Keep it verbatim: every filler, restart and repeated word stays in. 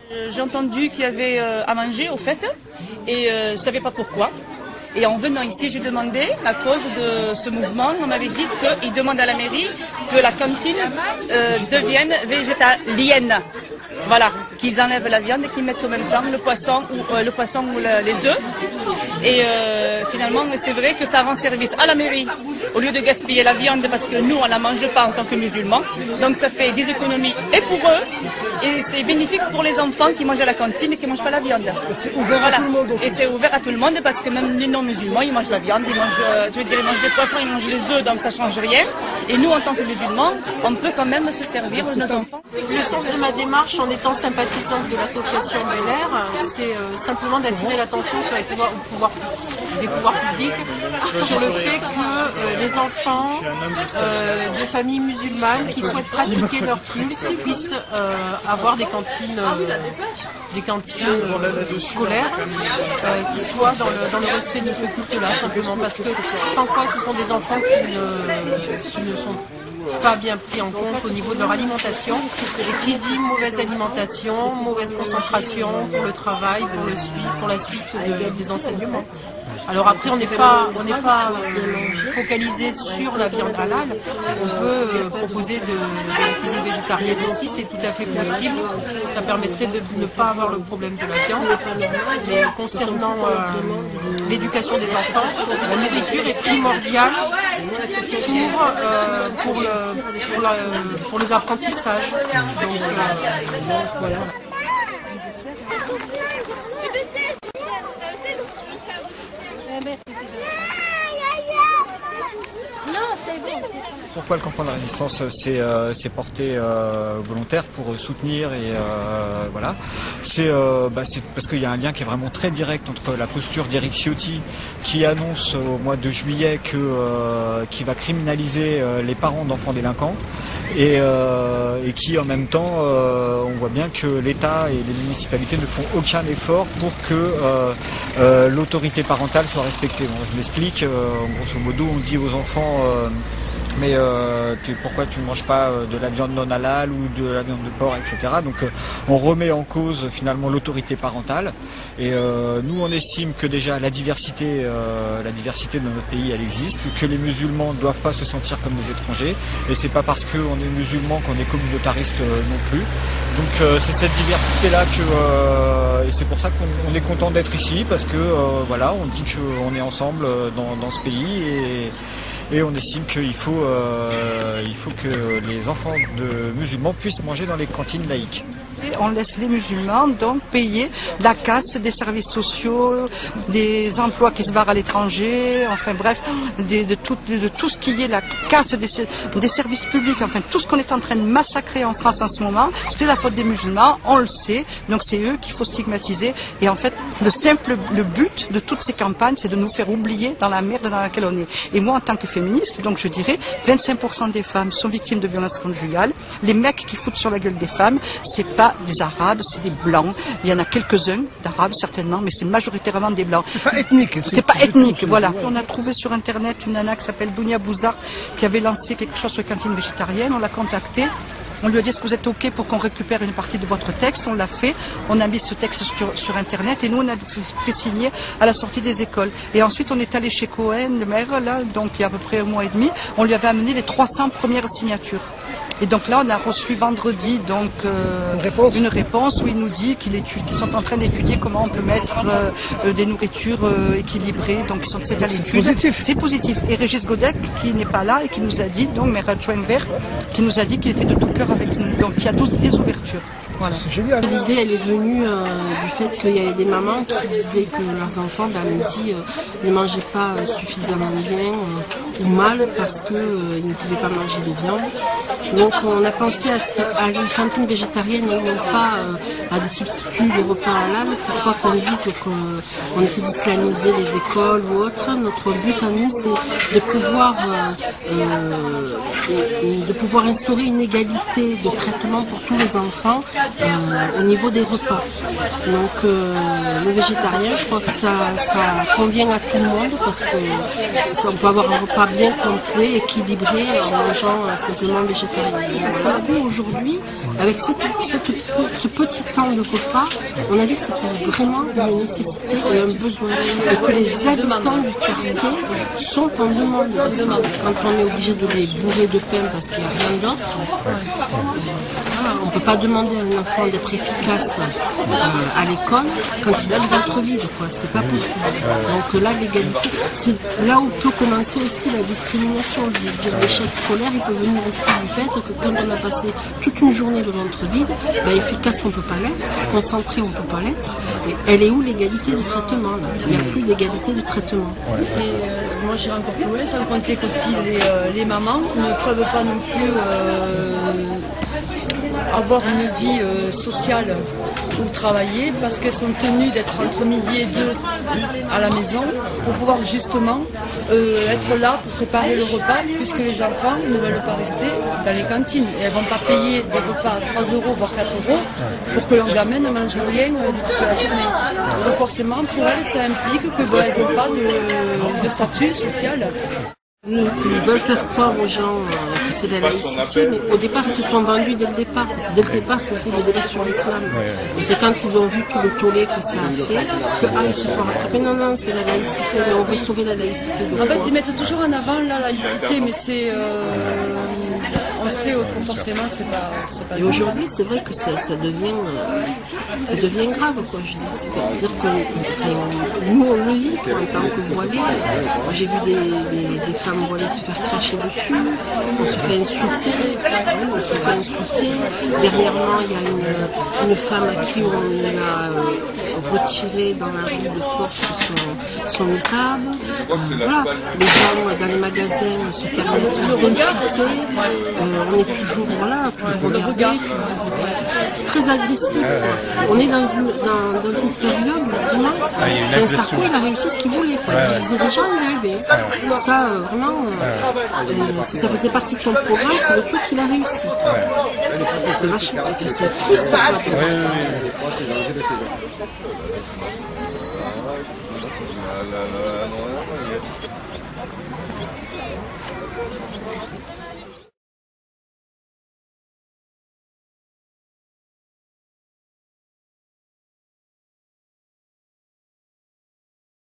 J'ai entendu qu'il y avait euh, à manger au fait et euh, je ne savais pas pourquoi. Et en venant ici, j'ai demandé la cause de ce mouvement. On m'avait dit qu'ils demandent à la mairie que la cantine euh, devienne végétalienne. Voilà, qu'ils enlèvent la viande et qu'ils mettent en même temps le poisson ou, euh, le poisson ou le, les œufs. Et euh, finalement, c'est vrai que ça rend service à la mairie au lieu de gaspiller la viande parce que nous, on ne la mange pas en tant que musulmans. Donc ça fait des économies et pour eux et c'est bénéfique pour les enfants qui mangent à la cantine et qui ne mangent pas la viande. C'est ouvert voilà. à tout le monde. Et c'est ouvert à tout le monde parce que même les non-musulmans, ils mangent la viande, ils mangent, euh, je veux dire, ils mangent des poissons, ils mangent les œufs, donc ça ne change rien. Et nous, en tant que musulmans, on peut quand même se servir de nos enfants. Le sens de ma démarche en étant sympathisante de l'association Bel Air, c'est euh, simplement d'attirer l'attention sur les pouvoirs, pouvoirs, des pouvoirs publics sur le fait que euh, les enfants euh, de familles musulmanes qui souhaitent pratiquer leur culte puissent euh, avoir des cantines, euh, des cantines euh, scolaires euh, qui soient dans le, dans le respect de ce culte-là, simplement parce que sans quoi ce sont des enfants qui ne, qui ne sont pas bien pris en compte au niveau de leur alimentation. Et qui dit mauvaise alimentation, mauvaise concentration pour le travail, pour, le suite, pour la suite de, des enseignements. Alors après, on n'est pas, on n'est pas euh, focalisé sur la viande halal. On peut euh, proposer de, de la cuisine végétarienne aussi, c'est tout à fait possible. Ça permettrait de ne pas avoir le problème de la viande. Mais concernant euh, l'éducation des enfants, la nourriture est primordiale pour, euh, pour, le, pour, la, pour les apprentissages. Donc, euh, donc voilà. Pourquoi le campement de la résistance s'est euh, porté euh, volontaire pour soutenir et euh, voilà, c'est euh, bah, parce qu'il y a un lien qui est vraiment très direct entre la posture d'Éric Ciotti qui annonce au mois de juillet que euh, qui va criminaliser euh, les parents d'enfants délinquants et, euh, et qui en même temps euh, on voit bien que l'État et les municipalités ne font aucun effort pour que euh, euh, l'autorité parentale soit respectée. Bon, je m'explique, euh, grosso modo on dit aux enfants euh, mais euh, tu, pourquoi tu ne manges pas de la viande non halal ou de la viande de porc, et cetera. Donc euh, on remet en cause finalement l'autorité parentale. Et euh, nous on estime que déjà la diversité, euh, la diversité de notre pays elle existe, que les musulmans ne doivent pas se sentir comme des étrangers. Et c'est pas parce qu'on est musulman qu'on est communautariste euh, non plus. Donc euh, c'est cette diversité là que euh, et c'est pour ça qu'on est content d'être ici parce que euh, voilà on dit qu'on est ensemble dans, dans ce pays et Et on estime qu'il faut, euh, il faut que les enfants de musulmans puissent manger dans les cantines laïques. Et on laisse les musulmans donc payer la casse des services sociaux, des emplois qui se barrent à l'étranger, enfin bref, des, de, tout, de, de tout ce qui est la casse des, des services publics, enfin tout ce qu'on est en train de massacrer en France en ce moment, c'est la faute des musulmans, on le sait, donc c'est eux qu'il faut stigmatiser. Et en fait, le simple le but de toutes ces campagnes, c'est de nous faire oublier dans la merde dans laquelle on est. Et moi, en tant que féministe, donc je dirais, vingt-cinq pour cent des femmes sont victimes de violences conjugales. Les mecs qui foutent sur la gueule des femmes, c'est pas des Arabes, c'est des Blancs. Il y en a quelques-uns d'Arabes certainement, mais c'est majoritairement des Blancs. C'est pas ethnique. C'est pas ethnique, voilà. On a trouvé sur Internet une nana qui s'appelle Dounia Bouzar qui avait lancé quelque chose sur les cantines végétariennes. On l'a contactée. On lui a dit est-ce que vous êtes OK pour qu'on récupère une partie de votre texte. On l'a fait. On a mis ce texte sur, sur Internet et nous on a fait signer à la sortie des écoles. Et ensuite on est allé chez Cohen, le maire, là, donc il y a à peu près un mois et demi. On lui avait amené les trois cents premières signatures. Et donc là, on a reçu vendredi donc euh, une, réponse. une réponse où il nous dit qu'ils sont en train d'étudier comment on peut mettre euh, des nourritures euh, équilibrées. Donc ils sont c'est à l'étude. C'est positif. Et Régis Godec, qui n'est pas là et qui nous a dit, donc maire adjoint vert, qui nous a dit qu'il était de tout cœur avec nous. Donc il y a douze des ouvertures. Voilà. C'est génial. L'idée, elle est venue euh, du fait qu'il y avait des mamans qui disaient que leurs enfants, ben, midi, euh, ne mangeaient pas euh, suffisamment bien euh, ou mal parce qu'ils euh, ne pouvaient pas manger de viande. Donc on a pensé à, à une cantine végétarienne et non pas euh, à des substituts de repas halal. Pourquoi qu'on dise qu'on essaie d'islamiser les écoles ou autre. Notre but à nous, c'est de pouvoir, euh, euh, de, de pouvoir instaurer une égalité de traitement pour tous les enfants euh, au niveau des repas. Donc euh, le végétarien, je crois que ça, ça convient à tout le monde parce que ça, on peut avoir un repas bien complet, équilibré en mangeant euh, simplement végétarien. Parce qu'on a vu aujourd'hui, avec cette, cette, ce petit temps de repas, on a vu que c'était vraiment une nécessité et un besoin. Et que les habitants du quartier sont en demande de ça. Quand on est obligé de les bourrer de pain parce qu'il n'y a rien d'autre, on ne peut pas demander à un enfant d'être efficace euh, à l'école quand il a le ventre vide, quoi. C'est pas possible. Donc là, l'égalité, c'est là où peut commencer aussi la discrimination. Je veux dire, l'échec scolaire, il peut venir aussi du fait que quand on a passé toute une journée de ventre vide, ben, efficace on ne peut pas l'être, concentré on ne peut pas l'être. Et elle est où l'égalité de traitement là? Il n'y a plus d'égalité de traitement. Et euh, moi j'irai encore plus loin, sans compter qu'aussi les, euh, les mamans ne peuvent pas non plus euh, avoir une vie euh, sociale ou travailler parce qu'elles sont tenues d'être entre midi et deux à la maison pour pouvoir justement euh, être là pour préparer le repas puisque les enfants ne veulent pas rester dans les cantines et elles ne vont pas payer des repas à trois euros voire quatre euros pour que leurs gamins ne mangent rien toute la journée. Donc forcément pour elles ça implique que ben, elles n'ont pas de, de statut social. Ils veulent faire croire aux gens euh, que c'est la laïcité, mais au départ, ils se sont vendus dès le départ. Dès le départ, c'était le débat sur l'islam. Et c'est quand ils ont vu tout le tollé que ça a fait, que ah, ils se sont rattrapés. Non, non, c'est la laïcité, mais on veut sauver la laïcité. En fait, ils mettent toujours en avant la laïcité, mais c'est... Euh, on sait que forcément, c'est pas, c'est pas... Et aujourd'hui, c'est vrai que ça, ça, devient, euh, ça devient grave, quoi. Je dis, c'est-à-dire que enfin, nous, on le vit, quoi, en tant que voilés. J'ai vu des, des, des femmes voilées se faire cracher dessus, on se fait insulter, on se fait insulter. Dernièrement, il y a une, une femme à qui on a retiré dans la rue de force son, son niqab. Voilà. Les gens dans les magasins se permettent d'insulter. Euh, on est toujours, voilà, toujours regardé. C'est très agressif. Quoi. On est dans une, dans, dans une période où vraiment, ah, un Sarko, il a réussi ce qu'il voulait. Quoi. Il divisait des gens, il y arrivait. Ça, euh, vraiment, euh, euh, si ça faisait partie de son programme, c'est le truc qu'il a réussi. C'est vachement, c'est triste. Quoi, Ouais.